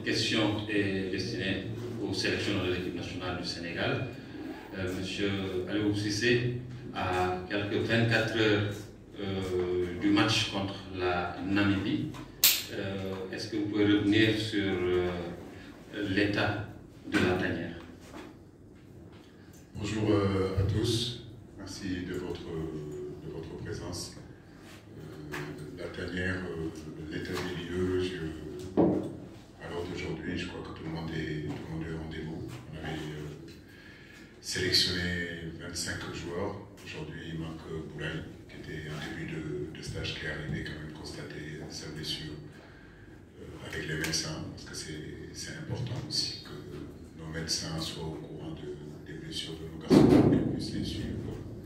question est destinée au sélectionneur de l'équipe nationale du Sénégal. Monsieur Aliou Cissé, à quelques 24 heures du match contre la Namibie, est-ce que vous pouvez revenir sur l'état de la tanière? Bonjour à tous, merci de votre présence. La tanière, l'état des lieux, à l'heure d'aujourd'hui, je crois que tout le monde est au rendez-vous. On avait sélectionné 25 joueurs. Aujourd'hui, il manque Boulaye, qui était en début de stage, qui est arrivé quand même constater sa blessure avec les médecins, parce que c'est important aussi que nos médecins soient au courant des blessures de nos garçons, qu'ils puissent les suivre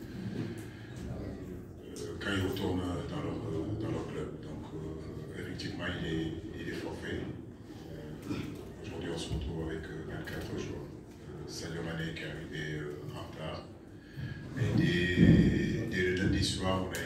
quand ils retournent dans leur club. Donc effectivement, il est forfait. Aujourd'hui, on se retrouve avec 24 jours. Sadio Mané qui est arrivé en retard. Mais dès le lundi soir, on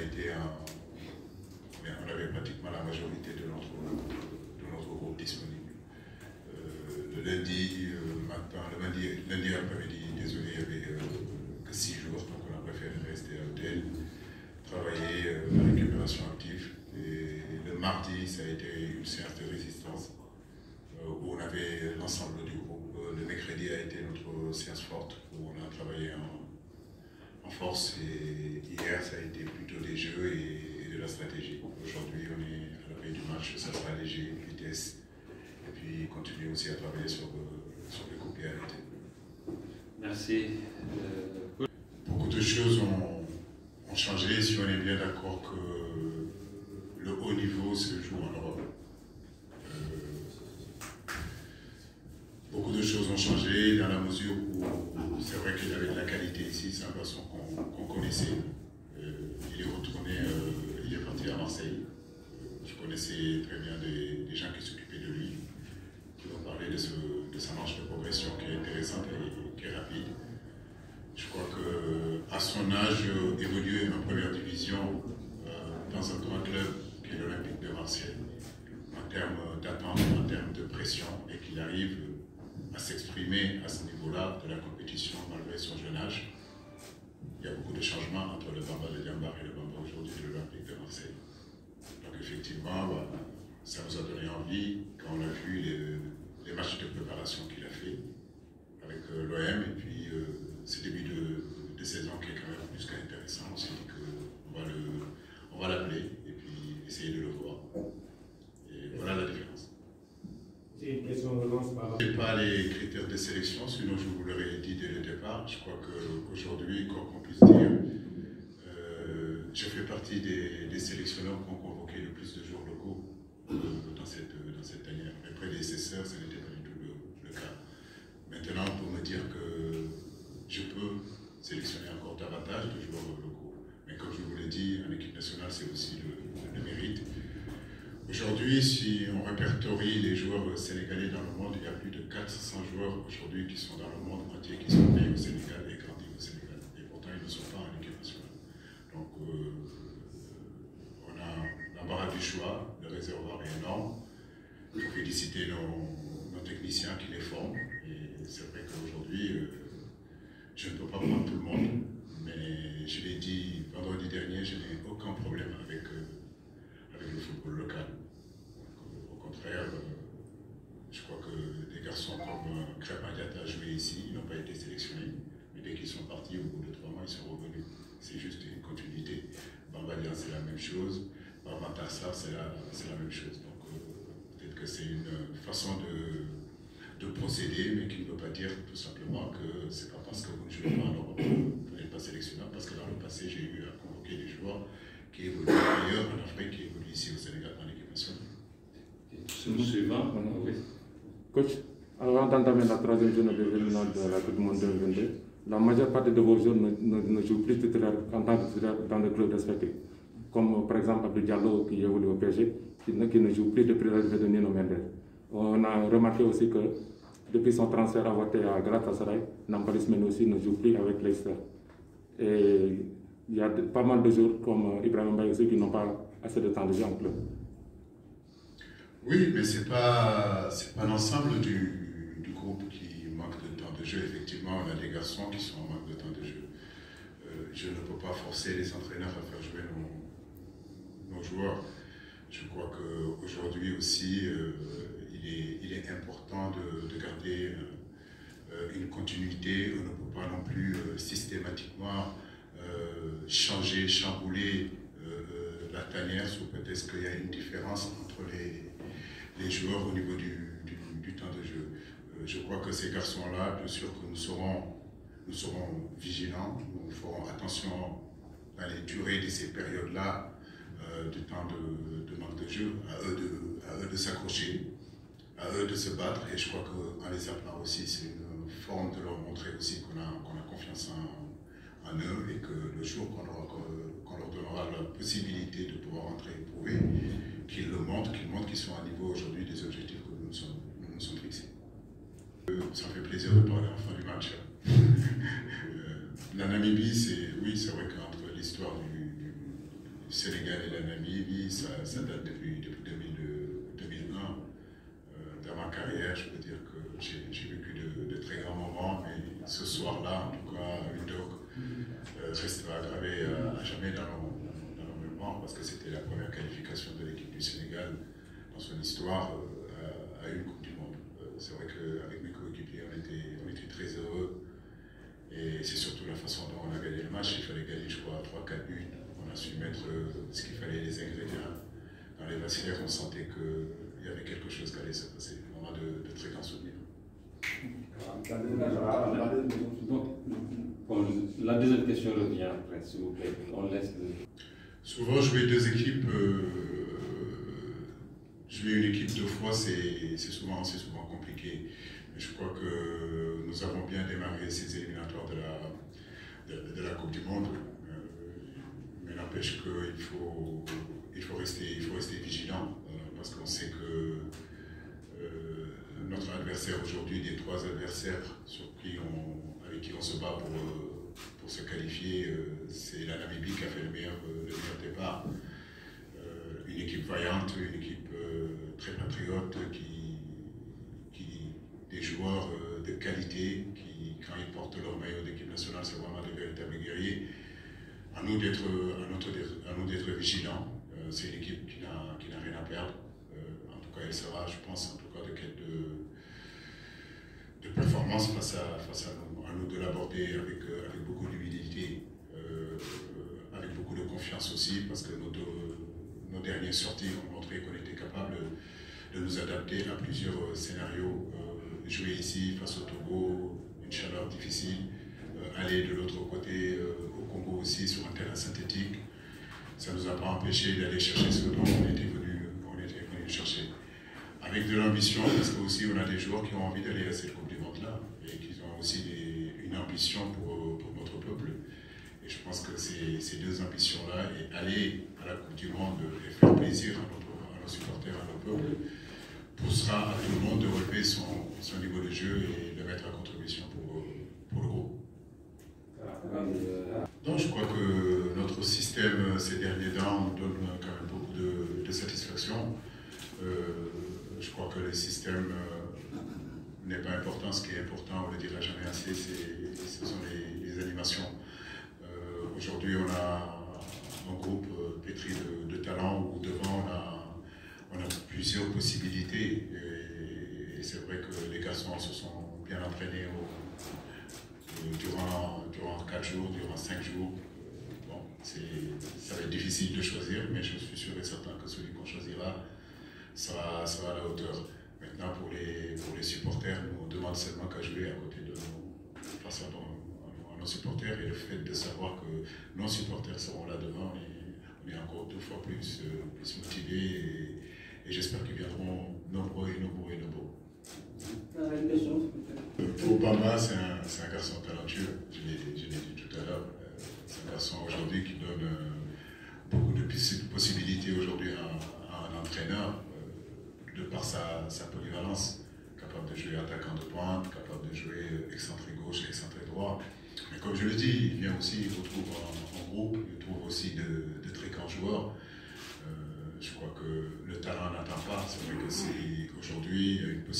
avait pratiquement la majorité de notre groupe disponible. Le lundi matin, lundi après-midi, désolé, il n'y avait que 6 jours, donc on a préféré rester à l'hôtel, travailler la récupération active. Et le mardi, ça a été une séance de résistance où on avait l'ensemble du groupe. Le mercredi a été notre séance forte où on a travaillé en force, et hier ça a été plutôt des jeux et de la stratégie. Aujourd'hui on est à la veille du match, ça sera léger, vitesse, et puis continuer aussi à travailler sur les coups et arrêtés. Merci. Beaucoup de choses ont changé, si on est bien d'accord que le haut niveau se joue en Europe. Beaucoup de choses ont changé dans la mesure où c'est vrai qu'il y avait de la qualité ici, c'est un garçon qu'on connaissait. Il est retourné, il est parti à Marseille. Je connaissais très bien des gens qui s'occupaient de lui, qui ont parlé de sa marche de progression qui est intéressante et qui est rapide. Je crois qu'à son âge, évoluer en première division dans un grand club qui est l'Olympique de Marseille, en termes d'attente, en termes de pression, et qu'il arrive à s'exprimer à ce niveau-là de la compétition malgré son jeune âge. Il y a beaucoup de changements entre le Bamba de Diambar et le Bamba aujourd'hui de l'Olympique de Marseille. Donc effectivement, ça nous a donné envie quand on a vu les matchs de préparation qu'il a fait avec l'OM, et puis ce début de saison qui est quand même plus qu'intéressant. On s'est dit qu'on va l'appeler et puis essayer de le voir. Et voilà la différence. C'est une question de relance par rapport. Ce n'est pas les critères de sélection, sinon je vous l'aurais dit dès le départ. Je crois qu'aujourd'hui, quoi qu'on puisse dire, je fais partie des sélectionneurs qui ont convoqué le plus de joueurs locaux dans cette tanière. Mes prédécesseurs, ce n'était pas du tout le cas. Maintenant, pour me dire que je peux sélectionner encore davantage de joueurs locaux. Mais comme je vous l'ai dit, en équipe nationale, c'est aussi le mérite. Aujourd'hui, si on répertorie les joueurs sénégalais dans le monde, il y a plus de 400 joueurs aujourd'hui qui sont dans le monde entier, qui sont nés au Sénégal et grandis au Sénégal. Et pourtant, ils ne sont pas en équipe nationale. Donc, on a l'embarras du choix, le réservoir est énorme. Il faut féliciter nos techniciens qui les forment. Et c'est vrai qu'aujourd'hui, je ne peux pas prendre tout le monde, mais je l'ai dit vendredi dernier, je n'ai aucun problème avec le football local. Au contraire, je crois que des garçons comme Crépin Diatta joué ici, ils n'ont pas été sélectionnés, mais dès qu'ils sont partis, au bout de 3 mois, ils sont revenus. C'est juste une continuité. Bamba Dieng, c'est la même chose. Bamba Tassar, c'est la même chose. Donc peut-être que c'est une façon de procéder, mais qui ne veut pas dire tout simplement que c'est pas parce que vous ne jouez pas en Europe que vous n'êtes pas sélectionnable, parce que dans le passé, j'ai eu à convoquer des joueurs qui évoluent ailleurs en Afrique, qui évoluent ici au Sénégal dans l'équipe nationale. Suivant, oui. Coach, avant d'entamer la 3e journée des éliminatoires de la Coupe du Monde 2022, la majeure partie de vos joueurs ne jouent plus titulaire en tant que titulaire dans le club respectif. Comme par exemple Abdou Diallo qui évolue au PSG, qui ne joue plus depuis l'arrivée de Nuno Mendes. On a remarqué aussi que depuis son transfert avorté à Galatasaray, Nampalys Mendy aussi ne joue plus avec Leicester. Et il y a pas mal de joueurs comme Ibrahim Mbaye aussi qui n'ont pas assez de temps de jeu en club. Oui, mais c'est pas dans l'ensemble du groupe qui manque de temps de jeu. Effectivement, on a des garçons qui sont en manque de temps de jeu. Je ne peux pas forcer les entraîneurs à faire jouer nos joueurs. Je crois qu'aujourd'hui aussi, il est important de garder une continuité. On ne peut pas non plus systématiquement changer, chambouler la tanière sous prétexte qu'il y a une différence entre les joueurs au niveau du temps de jeu. Je crois que ces garçons-là, bien sûr que nous serons vigilants, nous ferons attention à les durées de ces périodes-là du temps de manque de jeu, à eux de s'accrocher, à eux de se battre, et je crois qu'en les appelant aussi, c'est une forme de leur montrer aussi qu'on a confiance en eux, et que le jour qu'on leur donnera la possibilité de pouvoir entrer et prouver, qu'ils le montrent, qu'ils sont à niveau aujourd'hui des objectifs que nous nous sommes fixés. Ça fait plaisir de parler en fin du match. La Namibie, c'est vrai qu'entre l'histoire du Sénégal et la Namibie, ça date depuis 2001. Dans ma carrière, je peux dire que j'ai vécu de très grands moments, mais ce soir-là, en tout cas, Windhoek restera gravé à jamais dans nos mémoires, parce que c'était la première qualification de l'équipe du Sénégal dans son histoire à une Coupe du Monde. C'est vrai qu'avec mes coéquipiers, on était très heureux. Et c'est surtout la façon dont on a gagné le match. Il fallait gagner, je crois, 3-4 buts. On a su mettre ce qu'il fallait, les ingrédients. Dans les vestiaires, on sentait qu'il y avait quelque chose qui allait se passer. Vraiment de très grands souvenirs. La deuxième question revient après, s'il vous plaît. On laisse. Souvent, jouer deux équipes, jouer une équipe deux fois, c'est souvent compliqué. Mais je crois que nous avons bien démarré ces éliminatoires de la Coupe du Monde. Mais n'empêche qu'il faut rester vigilant, parce qu'on sait que notre adversaire aujourd'hui, des trois adversaires avec qui on se bat pour se qualifier, c'est la Namibie qui a fait le meilleur départ. Une équipe vaillante, une équipe très patriote, des joueurs de qualité qui, quand ils portent leur maillot d'équipe nationale, c'est vraiment des véritables guerriers. À nous d'être vigilants. C'est une équipe qui n'a rien à perdre. En tout cas, elle sera, je pense, en tout cas, de quête de performance face à nous. À nous de l'aborder avec beaucoup d'humilité, avec beaucoup de confiance aussi, parce que nos dernières sorties ont montré qu'on était capable de nous adapter à plusieurs scénarios. Jouer ici face au Togo, une chaleur difficile, aller de l'autre côté au Congo aussi sur un terrain synthétique, ça ne nous a pas empêché d'aller chercher ce dont on était venu chercher. Avec de l'ambition, parce qu'aussi on a des joueurs qui ont envie d'aller à cette Coupe du Monde-là, et qui ont aussi une ambition pour notre peuple. Et je pense que ces deux ambitions-là, et aller à la Coupe du Monde et faire plaisir à nos supporters, à nos peuples, poussera à tout le monde de relever son niveau de jeu et de mettre à contribution pour le groupe. Donc je crois que notre système ces derniers temps nous donne quand même beaucoup de satisfaction. Je crois que le système n'est pas important. Ce qui est important, on ne le dira jamais assez, ce sont les animations. Aujourd'hui, on a un groupe pétri de talent où devant on a plusieurs possibilités. Et c'est vrai que les garçons se sont bien entraînés durant 4 jours, durant 5 jours. Bon, ça va être difficile de choisir, mais je suis sûr et certain que celui qu'on choisira sera à la hauteur. Maintenant, pour les supporters, nous on demande seulement qu'à jouer à côté de nous, face à nos supporters, et le fait de savoir que nos supporters seront là devant, on est encore 2 fois plus motivés, et j'espère qu'ils viendront nombreux. Une question, pour Bamba, c'est un garçon talentueux, je l'ai dit tout à l'heure. C'est un garçon aujourd'hui qui donne beaucoup de possibilités aujourd'hui à un entraîneur, de par sa polyvalence, capable de jouer attaquant de pointe, capable de jouer excentré gauche, excentré droit. Mais comme je le dis, il vient aussi, il retrouve en groupe, il trouve aussi de très grands joueurs. Je crois que le talent n'attend pas. C'est vrai que aujourd'hui, il y a une possibilité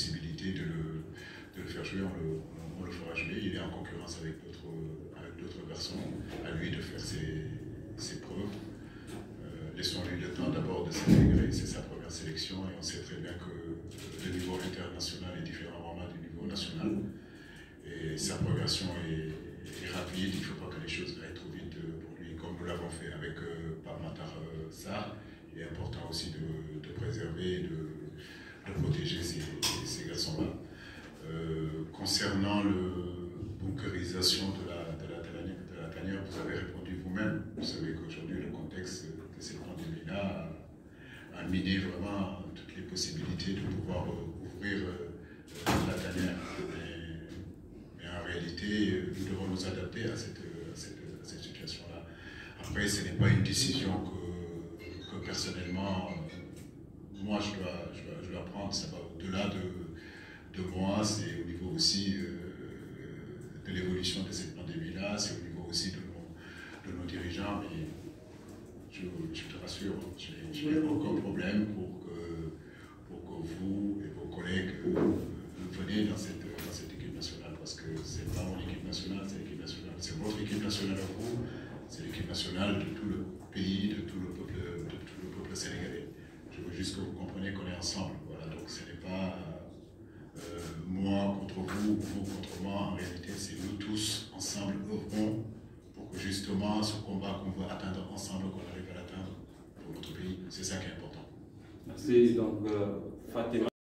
possibilité de le faire jouer, on le fera jouer. Il est en concurrence avec d'autres garçons, à lui de faire ses preuves. Laissons-lui le temps d'abord de s'intégrer, c'est sa première sélection et on sait très bien que le niveau international est différemment du niveau national. Et sa progression est rapide, il ne faut pas que les choses aillent trop vite pour lui, comme nous l'avons fait avec Pape Matar Sarr. Il est important aussi de préserver et de protéger ces garçons-là. Concernant la bunkerisation de la tanière, vous avez répondu vous-même. Vous savez qu'aujourd'hui, le contexte de cette pandémie-là a miné vraiment toutes les possibilités de pouvoir ouvrir la tanière. Mais en réalité, nous devons nous adapter à cette situation-là. Après, ce n'est pas une décision que personnellement, moi, je dois prendre. Ça va au-delà de moi, c'est au niveau aussi de l'évolution de cette pandémie-là, c'est au niveau aussi de nos dirigeants. Mais je te rassure, je n'ai aucun problème pour que vous et vos collègues venez dans cette équipe nationale, parce que ce n'est pas mon équipe nationale, c'est l'équipe nationale. C'est votre équipe nationale à vous, c'est l'équipe nationale de tout le pays, de tout le peuple sénégalais. Je veux juste que vous compreniez qu'on est ensemble. Voilà, donc ce n'est pas moi contre vous, vous contre moi. En réalité, c'est nous tous ensemble œuvrons pour que justement ce combat qu'on veut atteindre ensemble, qu'on arrive à l'atteindre pour notre pays. C'est ça qui est important. Merci. Donc, Fatima.